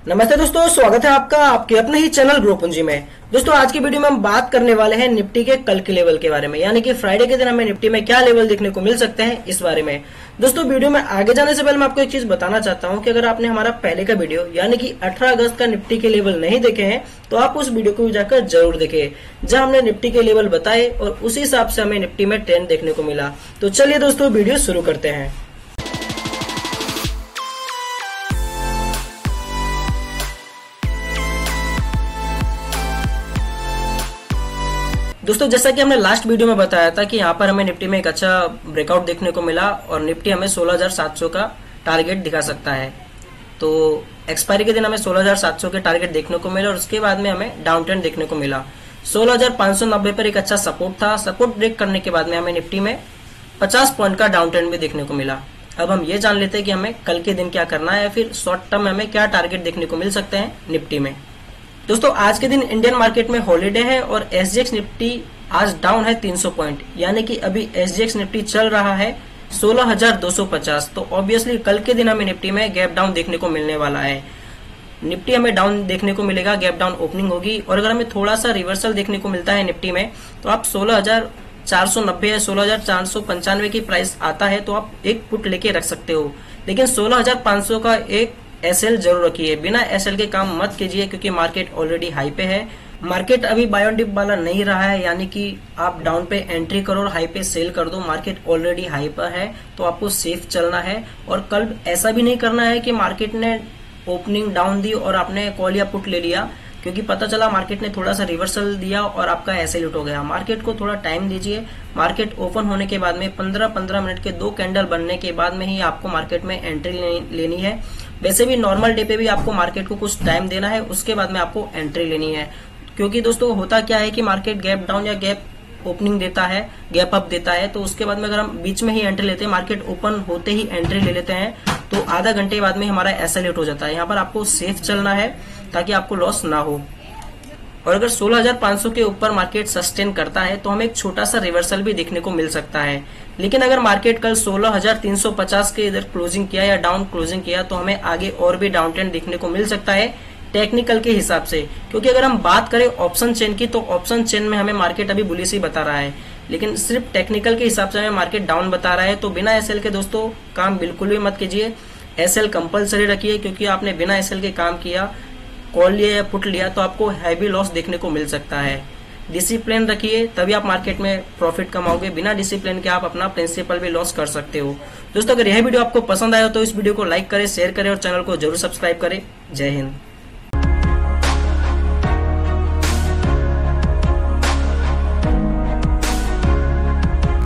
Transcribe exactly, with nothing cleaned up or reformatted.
नमस्ते दोस्तों, स्वागत है आपका आपके अपने ही चैनल ग्रोपुंजी में। दोस्तों आज की वीडियो में हम बात करने वाले हैं निफ्टी के कल के लेवल के बारे में, यानी कि फ्राइडे के दिन हमें निफ्टी में क्या लेवल देखने को मिल सकते हैं इस बारे में। दोस्तों वीडियो में आगे जाने से पहले मैं आपको एक चीज बताना चाहता हूं कि अगर आपने हमारा पहले का वीडियो यानी कि अठारह अगस्त का निफ्टी के लेवल नहीं देखे हैं तो आप उस वीडियो को जाकर जरूर देखें, जहां हमने निफ्टी के लेवल बताए और उसी हिसाब से हमें निफ्टी में ट्रेंड देखने को मिला। तो चलिए दोस्तों वीडियो शुरू करते हैं। दोस्तों जैसा कि हमने लास्ट वीडियो में बताया था कि यहाँ पर हमें निफ्टी में एक अच्छा ब्रेकआउट देखने को मिला और निफ्टी हमें सोलह हज़ार सात सौ का टारगेट दिखा सकता है। तो एक्सपायरी के दिन हमें सोलह हज़ार सात सौ के टारगेट देखने को मिला और उसके बाद में हमें डाउन ट्रेंड देखने को मिला। सोलह हज़ार पाँच सौ नब्बे पर एक अच्छा सपोर्ट था। सपोर्ट ब्रेक करने के बाद में हमें निफ्टी में पचास पॉइंट का डाउन ट्रेंड भी देखने को मिला। अब हम ये जान लेते हैं कि हमें कल के दिन क्या करना है या फिर शॉर्ट टर्म में हमें क्या टारगेट देखने को मिल सकते हैं निफ्टी में। दोस्तों आज के दिन इंडियन मार्केट में हॉलीडे है और एसजीएक्स निफ्टी आज डाउन है तीन सौ पॉइंट, यानी कि अभी एसजीएक्स निफ्टी चल रहा है सोलह हज़ार दो सौ पचास। तो ऑब्वियसली कल के दिन हमें निफ्टी में गैप डाउन देखने को मिलने वाला है। निफ्टी हमें डाउन देखने को मिलेगा, गैप डाउन ओपनिंग होगी और अगर हमें थोड़ा सा रिवर्सल देखने को मिलता है निफ्टी में तो आप सोलह हज़ार चार सौ नब्बे या सोलह हज़ार चार सौ पंचानवे की प्राइस आता है तो आप एक पुट लेके रख सकते हो, लेकिन सोलह हज़ार पाँच सौ का एक एसएल जरूर रखिए। बिना एसएल के काम मत कीजिए क्योंकि मार्केट ऑलरेडी हाई पे है। मार्केट अभी बाय ऑन डिप वाला नहीं रहा है, यानी कि आप डाउन पे एंट्री करो और हाई पे सेल कर दो। मार्केट ऑलरेडी हाई पर है तो आपको सेफ चलना है और कल ऐसा भी नहीं करना है कि मार्केट ने ओपनिंग डाउन दी और आपने कॉल या पुट ले लिया, क्योंकि पता चला मार्केट ने थोड़ा सा रिवर्सल दिया और आपका एसएल हिट हो गया। मार्केट को थोड़ा टाइम दीजिए। मार्केट ओपन होने के बाद में पंद्रह पंद्रह मिनट के दो कैंडल बनने के बाद में ही आपको मार्केट में एंट्री लेनी है। वैसे भी नॉर्मल डे पे भी आपको मार्केट को कुछ टाइम देना है, उसके बाद में आपको एंट्री लेनी है। क्योंकि दोस्तों होता क्या है कि मार्केट गैप डाउन या गैप ओपनिंग देता है, गैप अप देता है, तो उसके बाद में अगर हम बीच में ही एंट्री लेते हैं, मार्केट ओपन होते ही एंट्री ले लेते हैं तो आधा घंटे बाद में हमारा एसएल हिट हो जाता है। यहाँ पर आपको सेफ चलना है ताकि आपको लॉस ना हो। और अगर सोलह हज़ार पाँच सौ के ऊपर मार्केट सस्टेन करता है तो हमें एक छोटा सा रिवर्सल भी देखने को मिल सकता है। लेकिन अगर मार्केट कल सोलह हज़ार तीन सौ पचास के इधर क्लोजिंग किया या डाउन क्लोजिंग किया तो हमें आगे और भी डाउन ट्रेंड देखने को मिल सकता है टेक्निकल के हिसाब से। क्योंकि अगर हम बात करें ऑप्शन चेन की तो ऑप्शन चेन में हमें मार्केट अभी बुलिश ही बता रहा है, लेकिन सिर्फ टेक्निकल के हिसाब से हमें मार्केट डाउन बता रहा है। तो बिना एसएल के दोस्तों काम बिल्कुल भी मत कीजिए। एसएल कंपलसरी रखिए, क्योंकि आपने बिना एसएल के काम किया, कॉल लिया या पुट लिया तो आपको हैवी लॉस देखने को मिल सकता है। डिसिप्लिन रखिए तभी आप मार्केट में प्रॉफिट कमाओगे। बिना डिसिप्लिन के आप अपना प्रिंसिपल भी लॉस कर सकते हो। दोस्तों अगर यह वीडियो आपको पसंद आया तो इस वीडियो को लाइक करें, शेयर करें और चैनल को जरूर सब्सक्राइब करें। जय हिंद।